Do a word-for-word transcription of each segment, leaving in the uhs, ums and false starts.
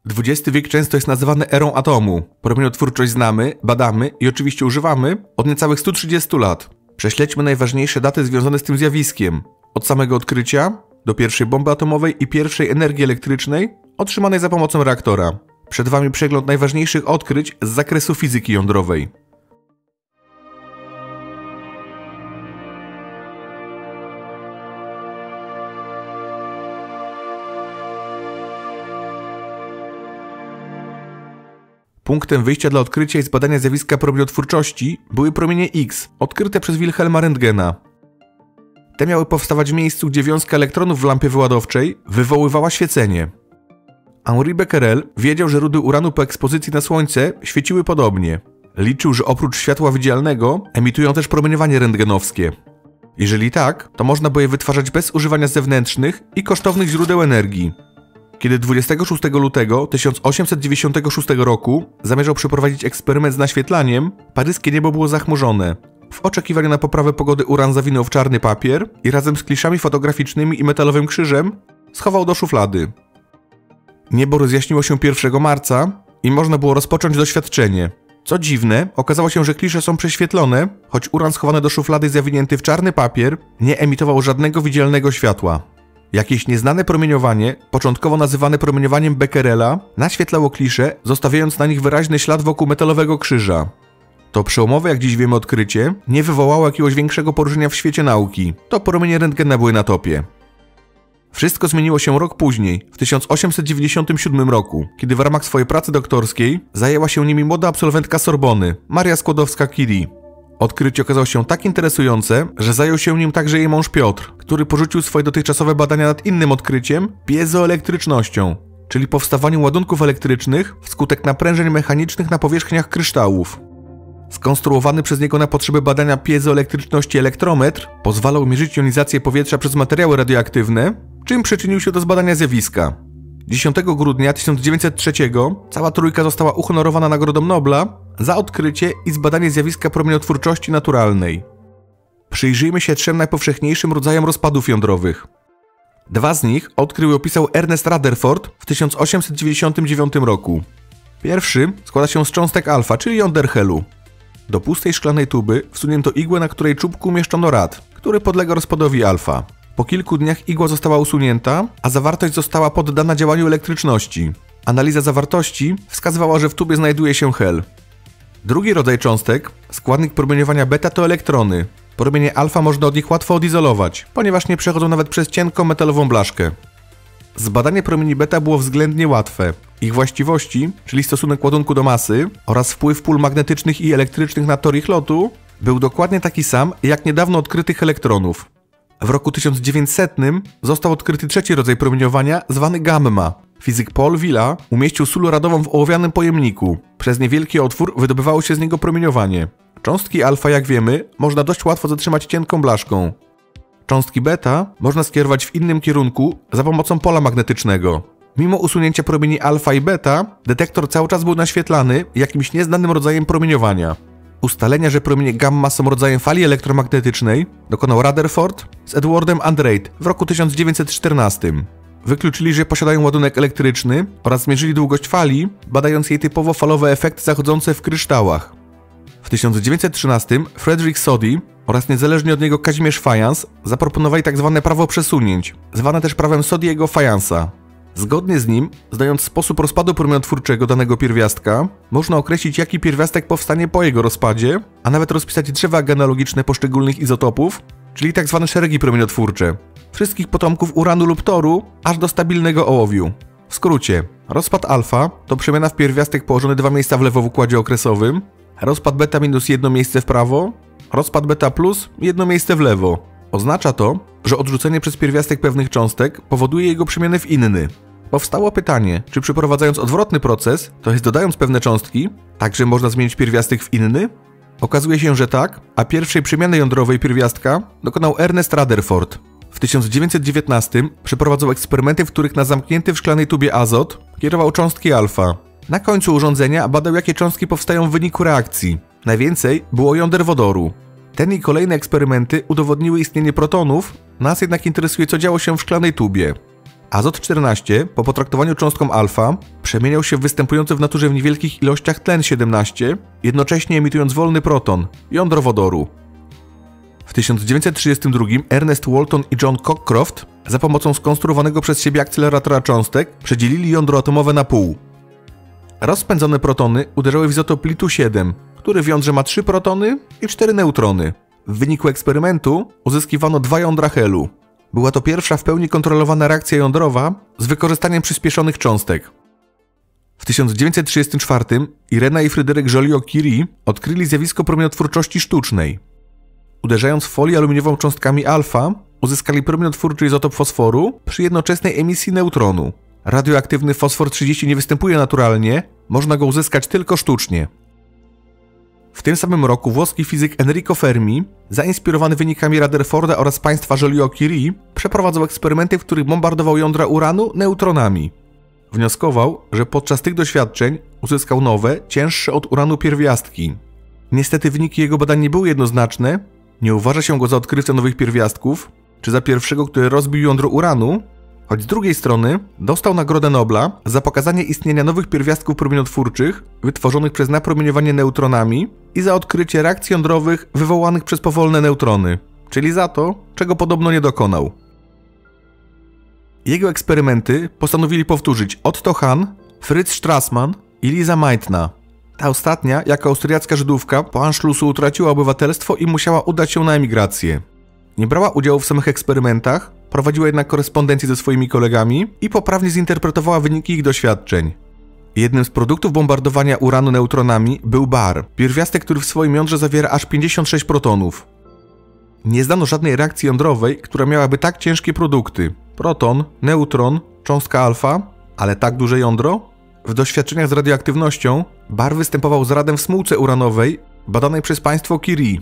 dwudziesty wiek często jest nazywany erą atomu. Promieniotwórczość znamy, badamy i oczywiście używamy od niecałych stu trzydziestu lat. Prześledźmy najważniejsze daty związane z tym zjawiskiem. Od samego odkrycia do pierwszej bomby atomowej i pierwszej energii elektrycznej otrzymanej za pomocą reaktora. Przed Wami przegląd najważniejszych odkryć z zakresu fizyki jądrowej. Punktem wyjścia dla odkrycia i zbadania zjawiska promieniotwórczości były promienie X, odkryte przez Wilhelma Röntgena. Te miały powstawać w miejscu, gdzie wiązka elektronów w lampie wyładowczej wywoływała świecenie. Henri Becquerel wiedział, że rudy uranu po ekspozycji na słońce świeciły podobnie. Liczył, że oprócz światła widzialnego emitują też promieniowanie rentgenowskie. Jeżeli tak, to można było je wytwarzać bez używania zewnętrznych i kosztownych źródeł energii. Kiedy dwudziestego szóstego lutego tysiąc osiemset dziewięćdziesiątego szóstego roku zamierzał przeprowadzić eksperyment z naświetlaniem, paryskie niebo było zachmurzone. W oczekiwaniu na poprawę pogody uran zawinął w czarny papier i razem z kliszami fotograficznymi i metalowym krzyżem schował do szuflady. Niebo rozjaśniło się pierwszego marca i można było rozpocząć doświadczenie. Co dziwne, okazało się, że klisze są prześwietlone, choć uran schowany do szuflady zawinięty w czarny papier nie emitował żadnego widzialnego światła. Jakieś nieznane promieniowanie, początkowo nazywane promieniowaniem Becquerela, naświetlało klisze, zostawiając na nich wyraźny ślad wokół metalowego krzyża. To przełomowe, jak dziś wiemy, odkrycie nie wywołało jakiegoś większego poruszenia w świecie nauki. To promienie Röntgena były na topie. Wszystko zmieniło się rok później, w tysiąc osiemset dziewięćdziesiątym siódmym roku, kiedy w ramach swojej pracy doktorskiej zajęła się nimi młoda absolwentka Sorbony, Maria Skłodowska-Curie. Odkrycie okazało się tak interesujące, że zajął się nim także jej mąż Piotr, który porzucił swoje dotychczasowe badania nad innym odkryciem, piezoelektrycznością, czyli powstawaniem ładunków elektrycznych wskutek naprężeń mechanicznych na powierzchniach kryształów. Skonstruowany przez niego na potrzeby badania piezoelektryczności elektrometr pozwalał mierzyć jonizację powietrza przez materiały radioaktywne, czym przyczynił się do zbadania zjawiska. dziesiątego grudnia tysiąc dziewięćset trzeciego cała trójka została uhonorowana Nagrodą Nobla za odkrycie i zbadanie zjawiska promieniotwórczości naturalnej. Przyjrzyjmy się trzem najpowszechniejszym rodzajom rozpadów jądrowych. Dwa z nich odkrył i opisał Ernest Rutherford w tysiąc osiemset dziewięćdziesiątym dziewiątym roku. Pierwszy składa się z cząstek alfa, czyli jąder helu. Do pustej szklanej tuby wsunięto igłę, na której czubku umieszczono rad, który podlega rozpadowi alfa. Po kilku dniach igła została usunięta, a zawartość została poddana działaniu elektryczności. Analiza zawartości wskazywała, że w tubie znajduje się hel. Drugi rodzaj cząstek, składnik promieniowania beta, to elektrony. Promienie alfa można od nich łatwo odizolować, ponieważ nie przechodzą nawet przez cienką metalową blaszkę. Zbadanie promieni beta było względnie łatwe. Ich właściwości, czyli stosunek ładunku do masy oraz wpływ pól magnetycznych i elektrycznych na tor ich lotu, był dokładnie taki sam jak niedawno odkrytych elektronów. W roku tysiąc dziewięćsetnym został odkryty trzeci rodzaj promieniowania, zwany gamma. Fizyk Paul Villa umieścił sól radową w ołowianym pojemniku. Przez niewielki otwór wydobywało się z niego promieniowanie. Cząstki alfa, jak wiemy, można dość łatwo zatrzymać cienką blaszką. Cząstki beta można skierować w innym kierunku za pomocą pola magnetycznego. Mimo usunięcia promieni alfa i beta, detektor cały czas był naświetlany jakimś nieznanym rodzajem promieniowania. Ustalenia, że promienie gamma są rodzajem fali elektromagnetycznej, dokonał Rutherford z Edwardem Andreit w roku tysiąc dziewięćset czternastym. Wykluczyli, że posiadają ładunek elektryczny oraz zmierzyli długość fali, badając jej typowo falowe efekty zachodzące w kryształach. W tysiąc dziewięćset trzynastym Frederick Soddy oraz niezależnie od niego Kazimierz Fajans zaproponowali tzw. prawo przesunięć, zwane też prawem Soddiego-Fajansa. Zgodnie z nim, znając sposób rozpadu promieniotwórczego danego pierwiastka, można określić, jaki pierwiastek powstanie po jego rozpadzie, a nawet rozpisać drzewa genealogiczne poszczególnych izotopów, czyli tzw. szeregi promieniotwórcze, wszystkich potomków uranu lub toru, aż do stabilnego ołowiu. W skrócie, rozpad alfa to przemiana w pierwiastek położony dwa miejsca w lewo w układzie okresowym, rozpad beta minus jedno miejsce w prawo, rozpad beta plus jedno miejsce w lewo. Oznacza to, że odrzucenie przez pierwiastek pewnych cząstek powoduje jego przemianę w inny. Powstało pytanie, czy przeprowadzając odwrotny proces, to jest dodając pewne cząstki, także można zmienić pierwiastek w inny? Okazuje się, że tak, a pierwszej przemiany jądrowej pierwiastka dokonał Ernest Rutherford. W tysiąc dziewięćset dziewiętnastym przeprowadzał eksperymenty, w których na zamknięty w szklanej tubie azot kierował cząstki alfa. Na końcu urządzenia badał, jakie cząstki powstają w wyniku reakcji. Najwięcej było jąder wodoru. Ten i kolejne eksperymenty udowodniły istnienie protonów, nas jednak interesuje, co działo się w szklanej tubie. Azot czternaście po potraktowaniu cząstką alfa przemieniał się w występujący w naturze w niewielkich ilościach tlen siedemnaście, jednocześnie emitując wolny proton, jądro wodoru. W tysiąc dziewięćset trzydziestym drugim Ernest Walton i John Cockcroft za pomocą skonstruowanego przez siebie akceleratora cząstek przedzielili jądro atomowe na pół. Rozpędzone protony uderzały w izotop litu siedem, który w jądrze ma trzy protony i cztery neutrony. W wyniku eksperymentu uzyskiwano dwa jądra helu. Była to pierwsza w pełni kontrolowana reakcja jądrowa z wykorzystaniem przyspieszonych cząstek. W tysiąc dziewięćset trzydziestym czwartym Irena i Fryderyk Joliot-Curie odkryli zjawisko promieniotwórczości sztucznej. Uderzając w folię aluminiową cząstkami alfa, uzyskali promieniotwórczy izotop fosforu przy jednoczesnej emisji neutronu. Radioaktywny fosfor trzydzieści nie występuje naturalnie, można go uzyskać tylko sztucznie. W tym samym roku włoski fizyk Enrico Fermi, zainspirowany wynikami Rutherforda oraz państwa Joliot-Curie, przeprowadzał eksperymenty, w których bombardował jądra uranu neutronami. Wnioskował, że podczas tych doświadczeń uzyskał nowe, cięższe od uranu pierwiastki. Niestety wyniki jego badań nie były jednoznaczne, nie uważa się go za odkrywcę nowych pierwiastków, czy za pierwszego, który rozbił jądro uranu, choć z drugiej strony dostał Nagrodę Nobla za pokazanie istnienia nowych pierwiastków promieniotwórczych wytworzonych przez napromieniowanie neutronami i za odkrycie reakcji jądrowych wywołanych przez powolne neutrony, czyli za to, czego podobno nie dokonał. Jego eksperymenty postanowili powtórzyć Otto Hahn, Fritz Strassmann i Lisa Meitner. Ta ostatnia, jako austriacka Żydówka, po Anschlussu utraciła obywatelstwo i musiała udać się na emigrację. Nie brała udziału w samych eksperymentach, prowadziła jednak korespondencję ze swoimi kolegami i poprawnie zinterpretowała wyniki ich doświadczeń. Jednym z produktów bombardowania uranu neutronami był bar, pierwiastek, który w swoim jądrze zawiera aż pięćdziesiąt sześć protonów. Nie znano żadnej reakcji jądrowej, która miałaby tak ciężkie produkty. Proton, neutron, cząstka alfa, ale tak duże jądro? W doświadczeniach z radioaktywnością bar występował z radem w smułce uranowej badanej przez państwo Curie.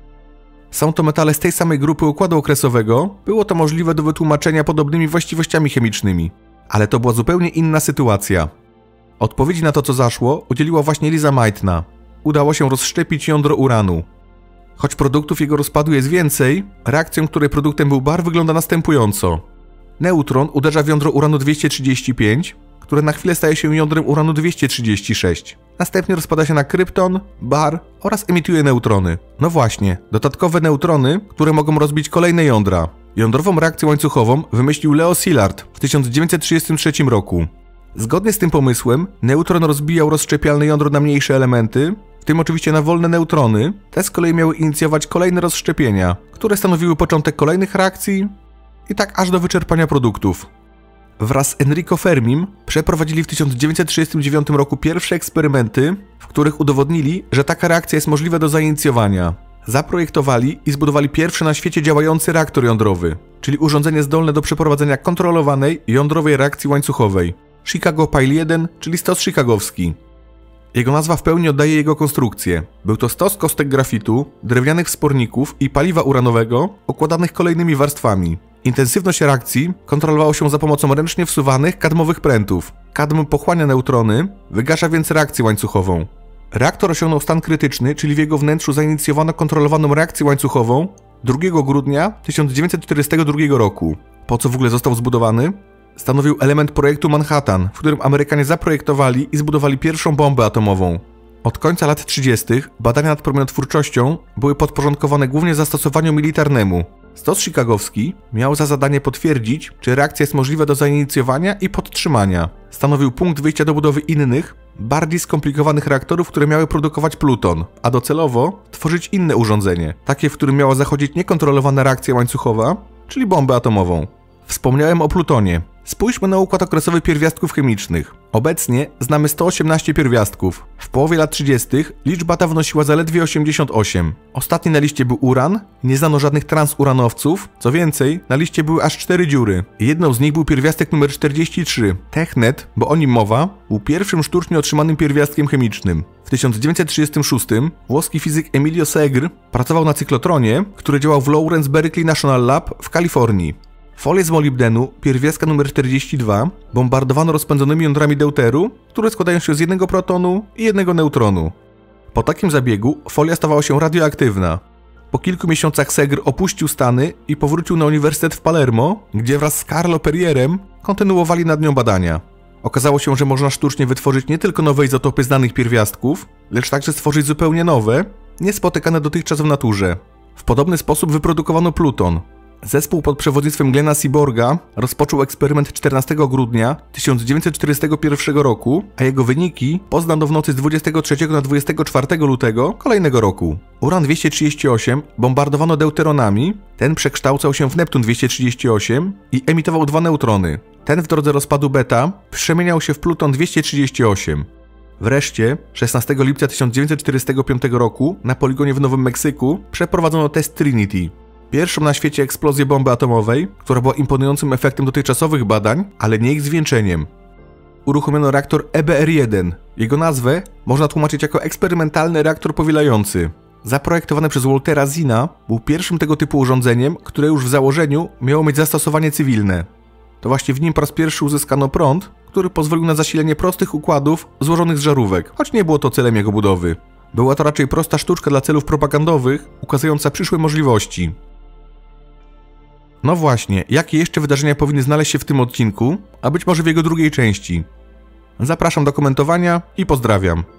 Są to metale z tej samej grupy układu okresowego, było to możliwe do wytłumaczenia podobnymi właściwościami chemicznymi. Ale to była zupełnie inna sytuacja. Odpowiedzi na to, co zaszło, udzieliła właśnie Lisa Meitner. Udało się rozszczepić jądro uranu. Choć produktów jego rozpadu jest więcej, reakcją, której produktem był bar, wygląda następująco. Neutron uderza w jądro uranu dwieście trzydzieści pięć, które na chwilę staje się jądrem uranu dwieście trzydzieści sześć. Następnie rozpada się na krypton, bar oraz emituje neutrony. No właśnie, dodatkowe neutrony, które mogą rozbić kolejne jądra. Jądrową reakcję łańcuchową wymyślił Leo Szilard w tysiąc dziewięćset trzydziestym trzecim roku. Zgodnie z tym pomysłem, neutron rozbijał rozszczepialne jądro na mniejsze elementy, w tym oczywiście na wolne neutrony. Te z kolei miały inicjować kolejne rozszczepienia, które stanowiły początek kolejnych reakcji i tak aż do wyczerpania produktów. Wraz z Enrico Fermim przeprowadzili w tysiąc dziewięćset trzydziestym dziewiątym roku pierwsze eksperymenty, w których udowodnili, że taka reakcja jest możliwa do zainicjowania. Zaprojektowali i zbudowali pierwszy na świecie działający reaktor jądrowy, czyli urządzenie zdolne do przeprowadzenia kontrolowanej jądrowej reakcji łańcuchowej. Chicago Pile jeden, czyli stos chicagowski. Jego nazwa w pełni oddaje jego konstrukcję. Był to stos kostek grafitu, drewnianych wsporników i paliwa uranowego układanych kolejnymi warstwami. Intensywność reakcji kontrolowało się za pomocą ręcznie wsuwanych kadmowych prętów. Kadm pochłania neutrony, wygasza więc reakcję łańcuchową. Reaktor osiągnął stan krytyczny, czyli w jego wnętrzu zainicjowano kontrolowaną reakcję łańcuchową drugiego grudnia tysiąc dziewięćset czterdziestego drugiego roku. Po co w ogóle został zbudowany? Stanowił element projektu Manhattan, w którym Amerykanie zaprojektowali i zbudowali pierwszą bombę atomową. Od końca lat trzydziestych badania nad promieniotwórczością były podporządkowane głównie zastosowaniu militarnemu. Stos chicagowski miał za zadanie potwierdzić, czy reakcja jest możliwa do zainicjowania i podtrzymania. Stanowił punkt wyjścia do budowy innych, bardziej skomplikowanych reaktorów, które miały produkować pluton, a docelowo tworzyć inne urządzenie, takie, w którym miała zachodzić niekontrolowana reakcja łańcuchowa, czyli bombę atomową. Wspomniałem o plutonie. Spójrzmy na układ okresowy pierwiastków chemicznych. Obecnie znamy sto osiemnaście pierwiastków. W połowie lat trzydziestych liczba ta wynosiła zaledwie osiemdziesiąt osiem. Ostatni na liście był uran, nie znano żadnych transuranowców, co więcej, na liście były aż cztery dziury. Jedną z nich był pierwiastek numer czterdzieści trzy. Technet, bo o nim mowa, był pierwszym sztucznie otrzymanym pierwiastkiem chemicznym. W tysiąc dziewięćset trzydziestym szóstym włoski fizyk Emilio Segre pracował na cyklotronie, który działał w Lawrence Berkeley National Lab w Kalifornii. Folię z molibdenu, pierwiastka numer czterdzieści dwa, bombardowano rozpędzonymi jądrami deuteru, które składają się z jednego protonu i jednego neutronu. Po takim zabiegu folia stawała się radioaktywna. Po kilku miesiącach Segre opuścił Stany i powrócił na uniwersytet w Palermo, gdzie wraz z Carlo Perrierem kontynuowali nad nią badania. Okazało się, że można sztucznie wytworzyć nie tylko nowe izotopy znanych pierwiastków, lecz także stworzyć zupełnie nowe, niespotykane dotychczas w naturze. W podobny sposób wyprodukowano pluton. Zespół pod przewodnictwem Glena Seaborga rozpoczął eksperyment czternastego grudnia tysiąc dziewięćset czterdziestego pierwszego roku, a jego wyniki poznano w nocy z dwudziestego trzeciego na dwudziestego czwartego lutego kolejnego roku. Uran dwieście trzydzieści osiem bombardowano deuteronami, ten przekształcał się w Neptun dwieście trzydzieści osiem i emitował dwa neutrony. Ten w drodze rozpadu beta przemieniał się w Pluton dwieście trzydzieści osiem. Wreszcie, szesnastego lipca tysiąc dziewięćset czterdziestego piątego roku na poligonie w Nowym Meksyku przeprowadzono test Trinity. Pierwszą na świecie eksplozję bomby atomowej, która była imponującym efektem dotychczasowych badań, ale nie ich zwieńczeniem. Uruchomiono reaktor E B R jeden. Jego nazwę można tłumaczyć jako eksperymentalny reaktor powielający. Zaprojektowany przez Waltera Zinna, był pierwszym tego typu urządzeniem, które już w założeniu miało mieć zastosowanie cywilne. To właśnie w nim po raz pierwszy uzyskano prąd, który pozwolił na zasilenie prostych układów złożonych z żarówek, choć nie było to celem jego budowy. Była to raczej prosta sztuczka dla celów propagandowych, ukazująca przyszłe możliwości. No właśnie, jakie jeszcze wydarzenia powinny znaleźć się w tym odcinku, a być może w jego drugiej części? Zapraszam do komentowania i pozdrawiam.